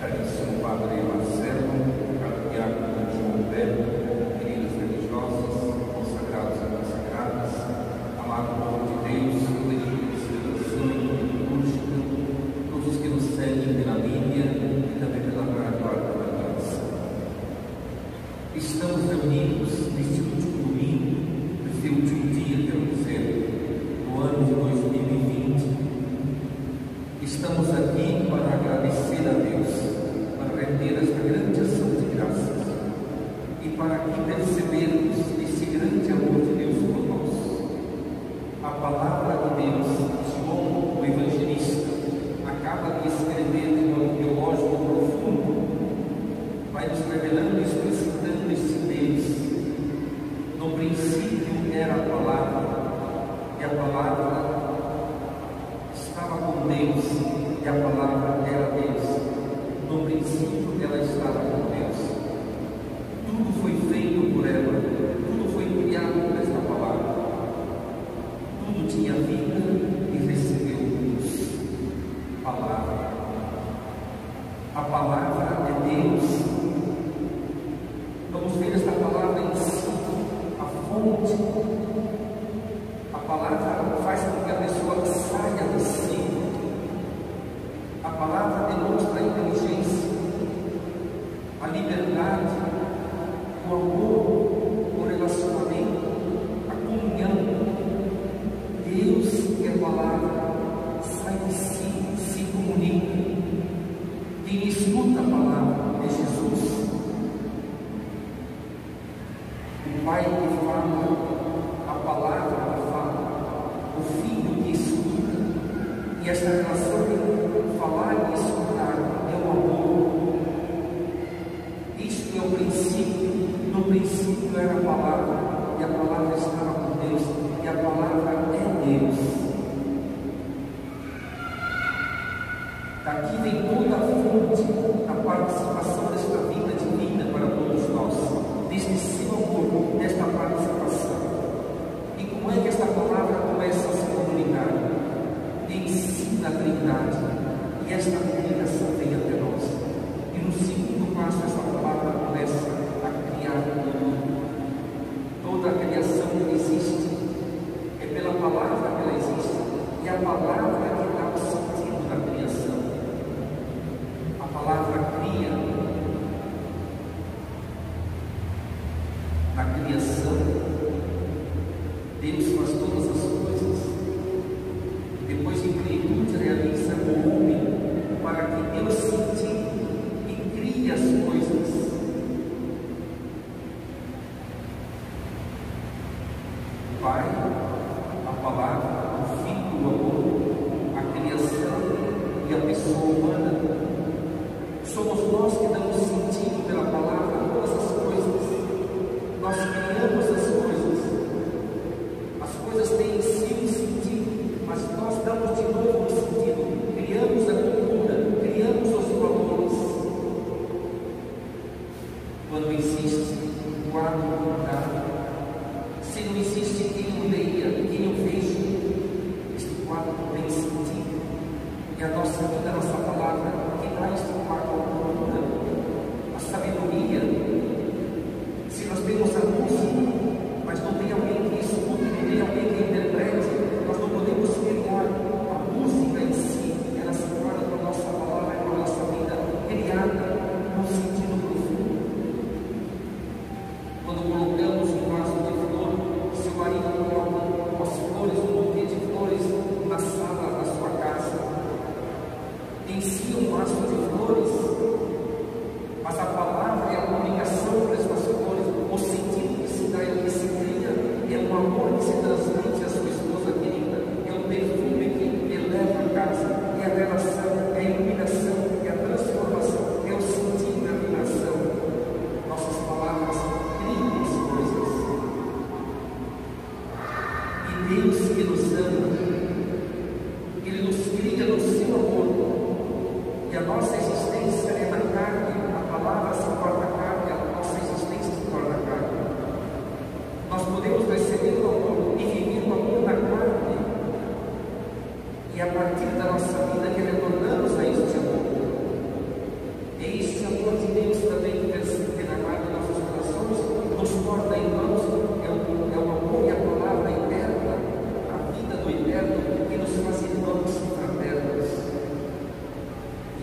Caríssimo Padre Marcelo, caro diácono João Pedro, queridos religiosos, consagrados e consagradas, amado povo de Deus, legítima celebração litúrgica, todos que nos seguem pela Bíblia e também pela oratória da aliança. Estamos reunidos neste último domingo, neste último dia, quero dizer, do ano de 2020. Estamos aqui para agradecer a Deus, para render esta grande ação de graças e para que percebermos esse grande amor de Deus por nós. A palavra de Deus, João, o evangelista, acaba de escrever de modo teológico profundo, vai nos revelando e explicitando esse Deus. No princípio era a palavra, e a palavra estava com Deus, e a palavra era Deus. No princípio ela estava com Deus. Tudo foi feito por ela, tudo foi criado por esta palavra. Tudo tinha vida e recebeu luz. Palavra. A palavra é Deus. Vamos ver esta palavra em si, a fonte. A palavra faz com que a pessoa saia de si. A palavra demonstra a inteligência, a liberdade, o amor, o relacionamento, a comunhão. Deus, que é a palavra, sai de si, se comunica. Quem escuta a palavra é Jesus. O Pai que fala, a palavra que fala, o Filho que escuta. E esta relação de falar e escutar é o amor. Isto é o princípio. No princípio era a palavra, e a palavra estava com Deus, e a palavra é Deus. Daqui vem toda a fonte da participação desta vida divina para todos nós, deste seu amor, desta participação. E como é que esta palavra começa a se comunicar? Ensina a Trindade, e esta comunicação vem até nós. E no segundo passo, esta palavra começa a criar tudo. Toda a criação que existe é pela palavra que ela existe, e a palavra que dá o sentido da criação. A palavra cria. Na criação, Deus faz todas as coisas. Depois de plenitude realiza o homem para que Deus sentido e crie as coisas. O Pai, a palavra, o Filho, o amor, a criação e a pessoa humana. Somos nós que damos sentido pela palavra a todas as coisas. Nós criamos as coisas. As coisas têm em si um sentido, mas nós damos de novo um sentido. Criamos a cultura, criamos os valores. Quando existe um quadro pintado, se não existe quem o leia, quem o veja, este quadro não tem sentido. E a nossa vida, a nossa palavra, que dá este quadro à cultura, a sabedoria. Se nós temos a música, mas não tem alguém que escute, não tem alguém que interprete, nós não podemos criar a música em si. Ela se torna com a nossa palavra, com a nossa vida criada num sentido profundo. Quando colocamos um vaso de flor, seu marido coloca as flores, um buquê de flores na sala da sua casa. Em si um vaso de flores, mas a palavra é a comunicação por estas flores, o sentido que se dá e que se cria, é um amor que se transmite à sua esposa querida, é um perfume que eleva a casa, é a relação, é a iluminação, é a transformação, é o sentido da vibração. Nossas palavras criam as coisas. E Deus que nos ama, Ele nos cria no seu amor, e a nossa existência é na carne. A palavra se torna carne, a nossa existência se torna carne. Nós podemos receber o amor e viver o amor na carne, e a partir da nossa vida que retornamos a este amor.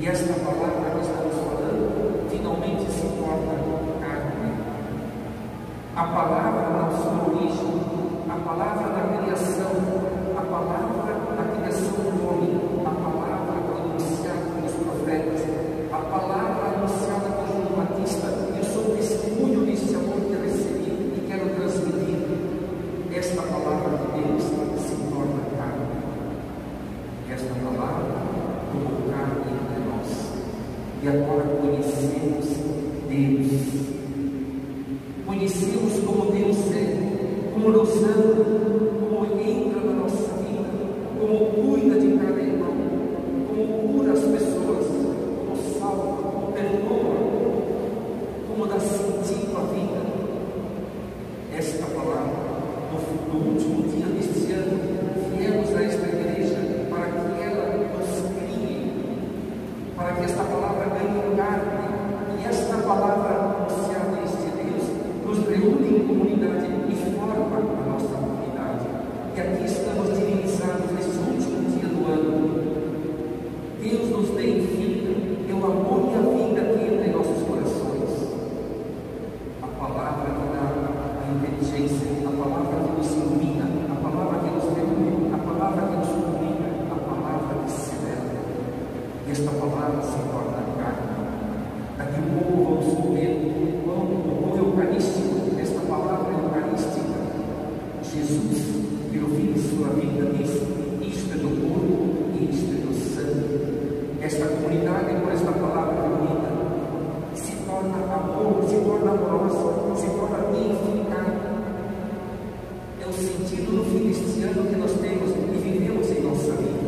E esta palavra que estamos falando finalmente se torna carne. A palavra na sua origem, a palavra da criação, a palavra da criação do homem, a palavra anunciada pelos profetas, a palavra anunciada por João Batista. Eu sou testemunho desse amor que eu recebi e quero transmitir. Esta palavra de Deus se torna carne. Esta palavra tomou carne entre nós. E agora conhecemos Deus. Conhecemos como Deus é, como nos ama, como entra na nossa vida, como cuida de cada irmão, como cura as pessoas, como salva, como perdoa, como dá sentido à vida. Esta palavra, no último dia deste ano, viemos a esta igreja para que ela nos crie, para que esta palavra ganhe carne, e esta palavra anunciada este Deus nos reúne em comunidade e forma a nossa comunidade. E aqui estamos divinizados neste último dia do ano. Deus nos dê vida, é o amor e a vida que entra em nossos corações. A palavra que dá a inteligência, a palavra que nos ilumina, a palavra que nos reúne, a palavra que nos comunica, a palavra que celebra. E esta palavra se torna carne. Daqui a pouco vamos comer o pão eucarístico, esta palavra eucarística. Jesus, pelo fim de sua vida, disse: isto é do corpo e isto é do sangue. Esta comunidade, por esta palavra unida, se torna amor, se torna amorosa, se torna edificada. É o sentido no fim deste ano que nós temos e vivemos em nossa vida.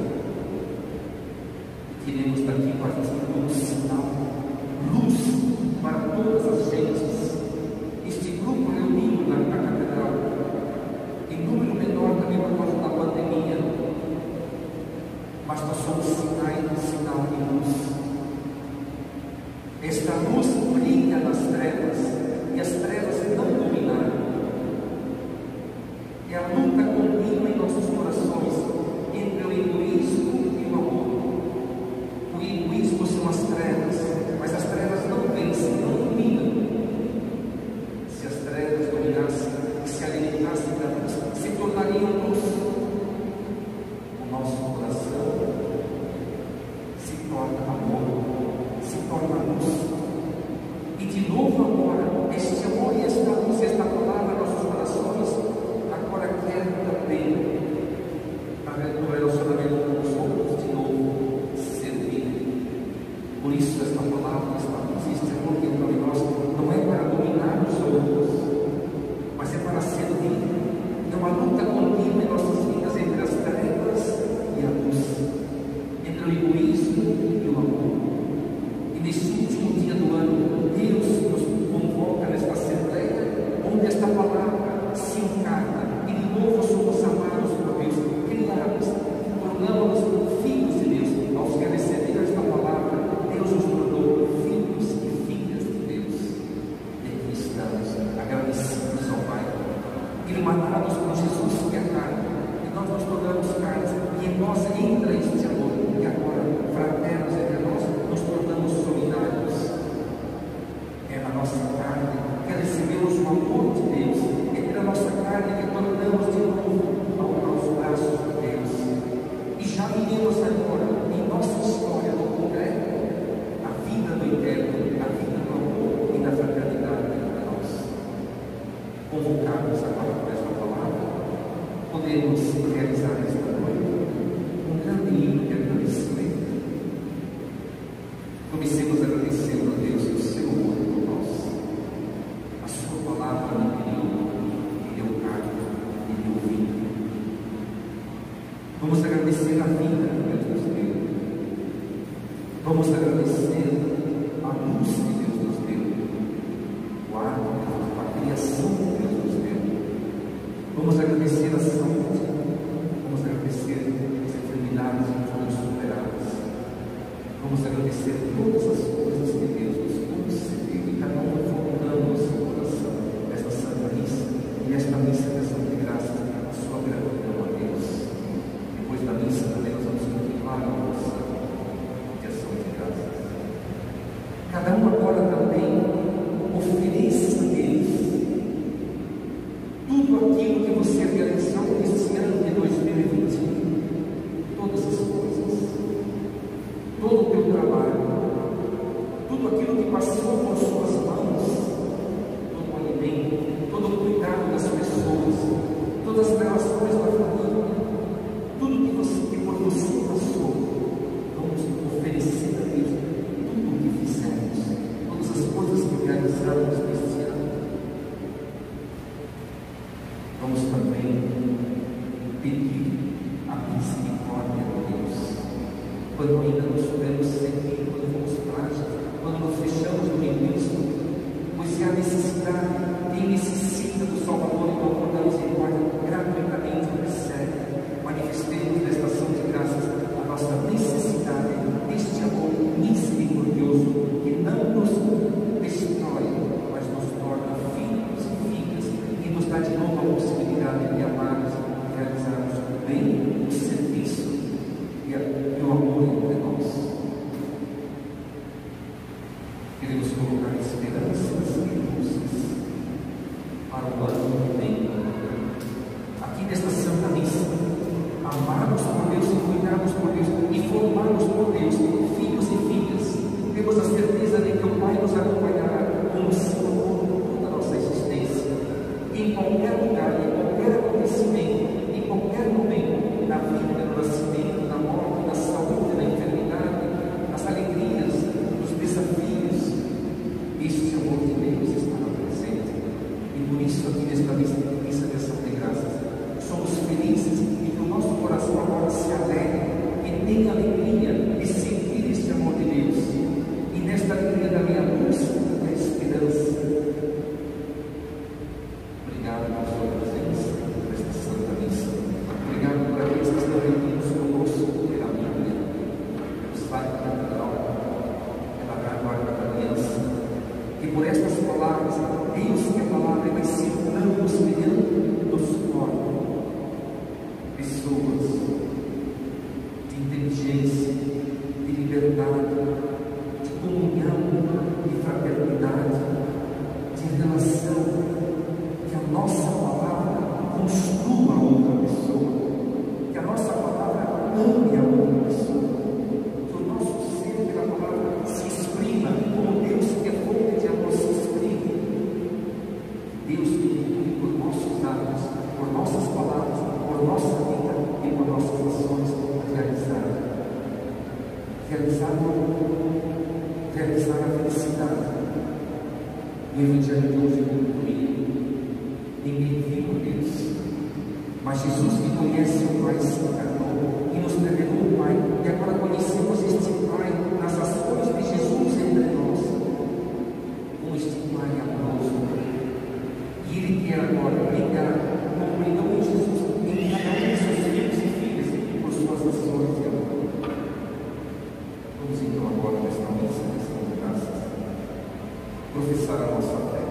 E queremos daqui partir como sinal, luz para todas as gentes. Este grupo reunido na catedral, em número menor também por causa da pandemia, mas nós somos sinal de luz. Esta luz brilha nas trevas e as trevas não dominaram. É a luta contínua em nossos corações entre o egoísmo e o amor. O egoísmo são as trevas, mas as trevas não vencem, não dominam. Se as trevas dominassem e se alimentassem da luz, se tornariam luz. O nosso coração se torna amor, se torna luz. E de novo agora, este amor e esta luz, esta palavra nos nossos corações, agora quer também, no relacionamento com os outros, de novo, servir. Por isso esta palavra, esta luz, este amor que entra em nós, não é para dominar os outros, mas é para servir. É uma luta contínua em nossas vidas entre as trevas e a luz, entre o egoísmo e o amor. E neste último dia do ano, Deus nos convoca nesta assembleia, onde esta palavra se encarna, e de novo somos amados por Deus, criados, tornamos-nos filhos de Deus. Aos que receberam esta palavra, Deus nos tornou filhos e filhas de Deus. E aqui estamos, agradecidos ao Pai, irmanados por Jesus que é carne, e nós nos tornamos carnes, e em nós entra este amor, e agora, fraternos entre nós, nos tornamos solidários. É a nossa carne que recebemos o amor de Deus, é pela nossa carne que tornamos de novo aos braços de Deus. E já viremos agora, em nossa história do concreto, a vida do eterno, a vida do amor e da fraternidade entre nós. Convocados agora por esta palavra, podemos realizar esta noite um grande hino de agradecimento. Comecemos agradecendo a Deus o seu amor por nós. A sua palavra me criou, me deu carne, me deu vida. Vamos agradecer a vida que Deus nos deu. Vamos agradecer a luz que Deus nos deu, o ar, a criação que Deus nos deu. Vamos agradecer a saúde, vamos agradecer as enfermidades que foram superadas. Vamos agradecer todas as coisas que Deus nos concedeu, e cada um voltando ao seu coração esta Santa Missa, e esta missa de ação de graças, a sua gratidão a Deus. Depois da missa também nós vamos continuar a nossa de ação de graças. quando ainda nos podemos servir, quando fomos frágeis, quando nos fechamos no egoísmo, pois se há necessidade, quem necessita do Salvador e do amor da misericórdia, gratuitamente o recebe. Manifestemos nesta ação de graças a nossa necessidade deste amor misericordioso que não nos destrói, mas nos torna filhos e filhas e nos dá de novo a possibilidade de amarmos, realizarmos o bem, o serviço e o amor entre nós. Queremos colocar esperanças e luzes para o ano que vem. Aqui nesta Santa Missa, amarmos por Deus e cuidarmos por Deus e formarmos por Deus, filhos e filhas. Temos a certeza de que o Pai nos acompanhará com o seu amor em toda a nossa existência. Em qualquer lugar, em qualquer acontecimento, em qualquer momento, na vida, no nascimento, na morte, na saúde, na enfermidade, nas alegrias, nos desafios, este amor de Deus estará presente. E por isso, aqui nesta missa de ação de graças, somos felizes e que o nosso coração agora se alegre e tenha alegria de sentir este amor de Deus. E nesta alegria da minha busca da esperança. Obrigado pela sua presença nesta Santa Missa. Obrigado por aqueles que estão reunidos conosco pela Bíblia, pelo Sacro Catedral, pela Guarda da Aliança. E por estas palavras, Deus que a palavra vai circulando, nos criando, nos forma pessoas de inteligência, de liberdade, de comunhão, de fraternidade, de relação. Que a nossa palavra construa a outra pessoa, que a nossa palavra ame a outra pessoa, que o nosso ser pela palavra se exprima como Deus que é fonte de amor se exprime. Deus que por nossos atos, por nossas palavras, por nossa vida e por nossas ações realizar a felicidade. O Evangelho de hoje conclui: ninguém viu Deus, mas Jesus que conhece o Pai se encarnou e nos revelou o Pai, e agora conhecemos este Pai nas ações de Jesus entre nós, com este Pai amoroso. E Ele quer agora ligar, como ligou em Jesus, em cada um de seus filhos e filhas, por suas ações de amor. Vamos então agora nesta missa, nesta graças, professar a nossa fé.